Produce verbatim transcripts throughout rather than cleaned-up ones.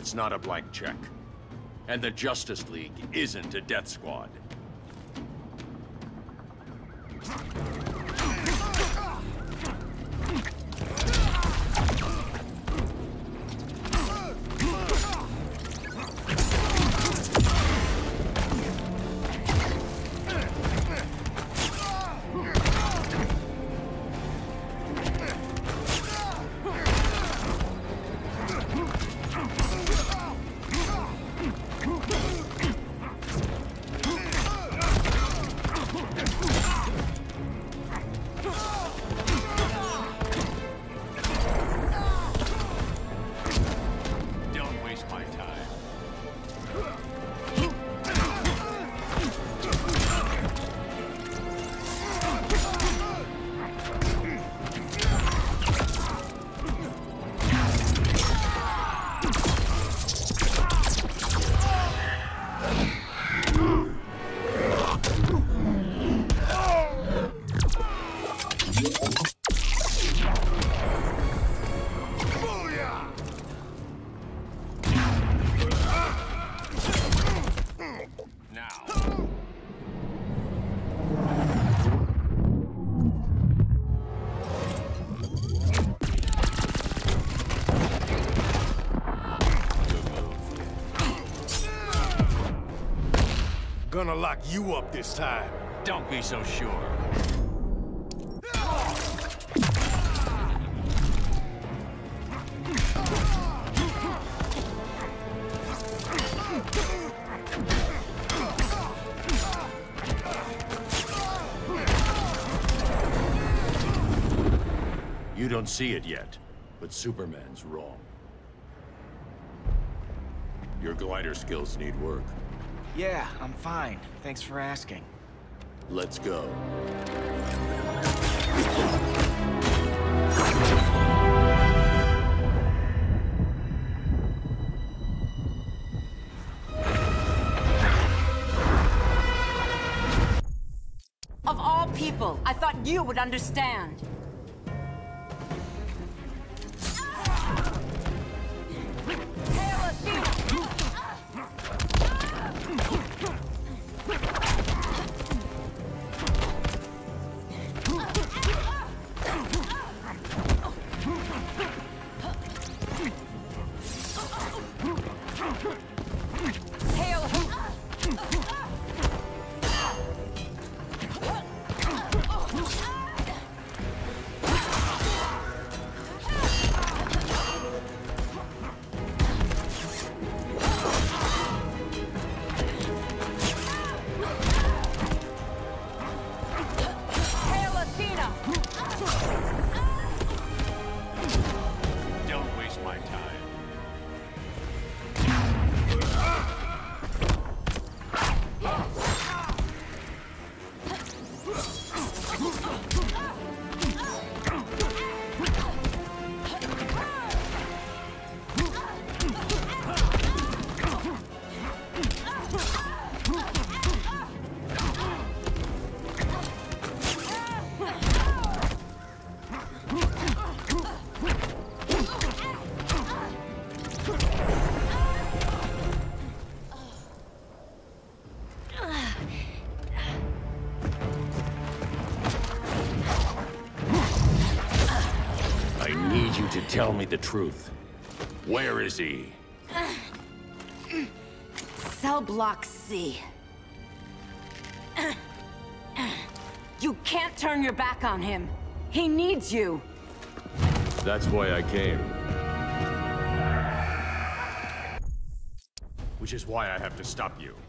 It's not a blank check. And the Justice League isn't a death squad. Gonna lock you up this time. Don't be so sure. You don't see it yet, but Superman's wrong. Your glider skills need work. Yeah, I'm fine. Thanks for asking. Let's go. Of all people, I thought you would understand. Tell me the truth. Where is he? Cell Block C. You can't turn your back on him. He needs you. That's why I came. Which is why I have to stop you.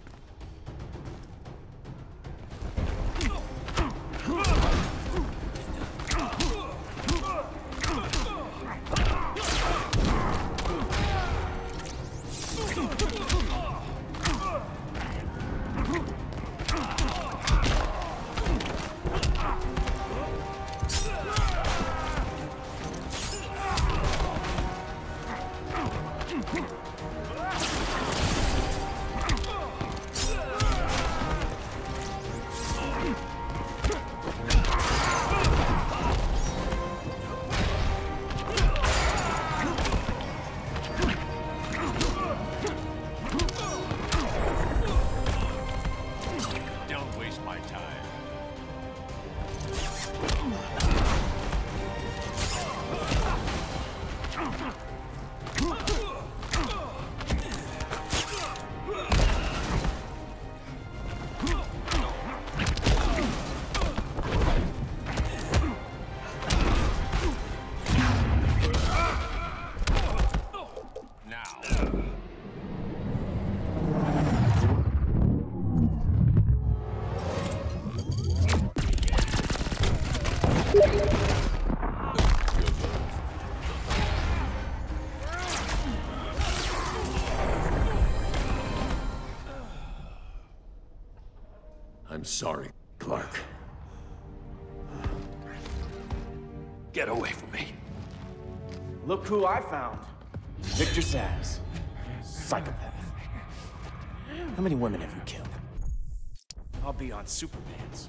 I'm sorry, Clark. Get away from me. Look who I found. Victor Zsasz. Psychopath. How many women have you killed? I'll be on Superpants.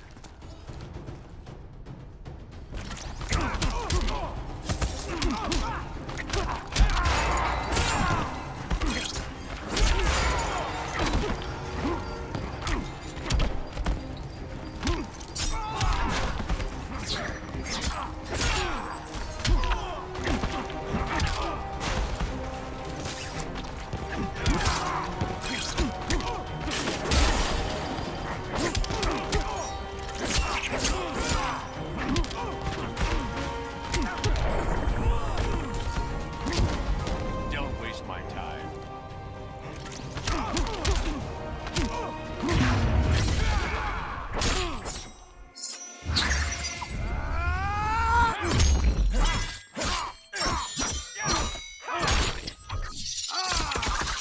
Don't waste my time.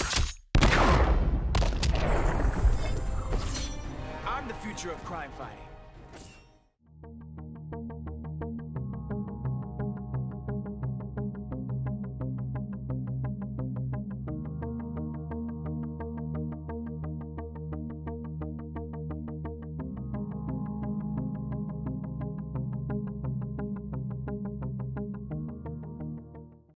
I'm the future of crime fighting.